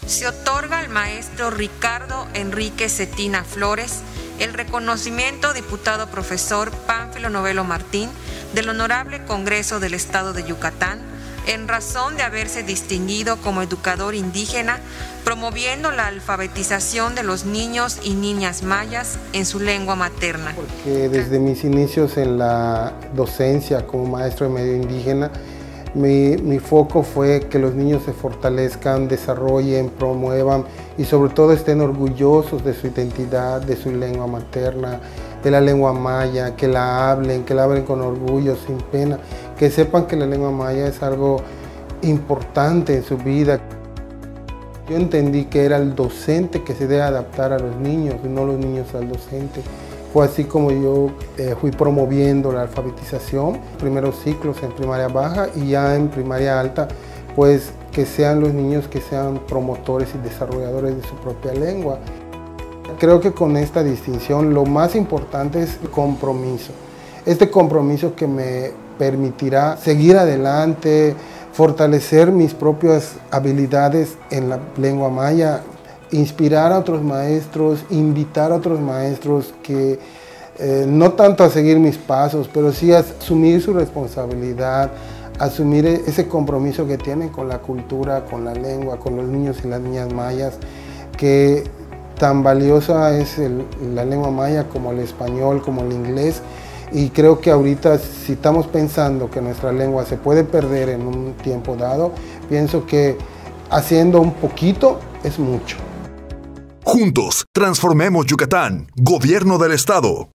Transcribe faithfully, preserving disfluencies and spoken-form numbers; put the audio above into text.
se otorga al maestro Ricardo Enrique Cetina Flores el reconocimiento diputado profesor Pánfilo Novelo Martín del Honorable Congreso del Estado de Yucatán en razón de haberse distinguido como educador indígena promoviendo la alfabetización de los niños y niñas mayas en su lengua materna. Porque desde mis inicios en la docencia como maestro de medio indígena, Mi, mi foco fue que los niños se fortalezcan, desarrollen, promuevan y sobre todo estén orgullosos de su identidad, de su lengua materna, de la lengua maya, que la hablen, que la hablen con orgullo, sin pena, que sepan que la lengua maya es algo importante en su vida. Yo entendí que era el docente que se debe adaptar a los niños y no los niños al docente. Fue así como yo eh, fui promoviendo la alfabetización, primeros ciclos en primaria baja y ya en primaria alta, pues que sean los niños que sean promotores y desarrolladores de su propia lengua. Creo que con esta distinción lo más importante es el compromiso. Este compromiso que me permitirá seguir adelante, fortalecer mis propias habilidades en la lengua maya, inspirar a otros maestros, invitar a otros maestros que eh, no tanto a seguir mis pasos, pero sí a asumir su responsabilidad, asumir ese compromiso que tienen con la cultura, con la lengua, con los niños y las niñas mayas, que tan valiosa es el, la lengua maya como el español, como el inglés, y creo que ahorita si estamos pensando que nuestra lengua se puede perder en un tiempo dado, pienso que haciendo un poquito es mucho. Juntos, transformemos Yucatán. Gobierno del Estado.